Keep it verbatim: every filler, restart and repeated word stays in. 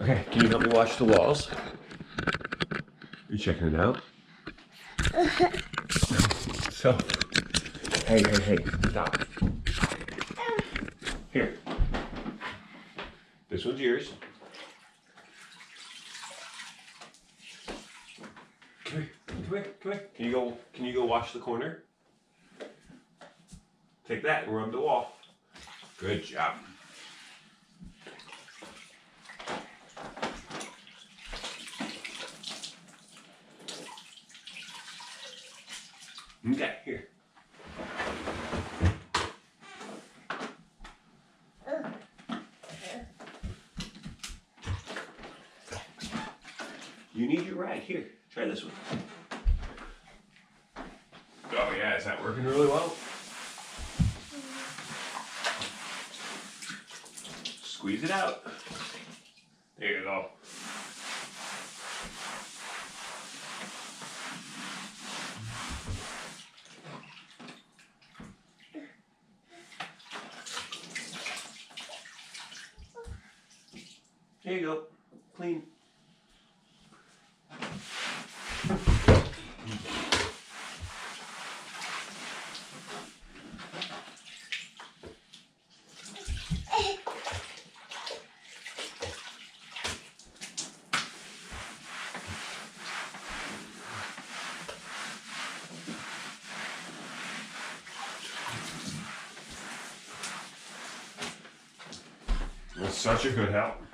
Okay, can you help me wash the walls? You checking it out? So, hey, hey, hey, stop. Here. This one's yours. Come here, come here, come here. Can you go, can you go wash the corner? Take that and rub the wall. Good job. Okay, here. You need your rag. Here, try this one. Oh yeah, is that working really well? Squeeze it out. There you go. There you go. Clean. It was such a good help.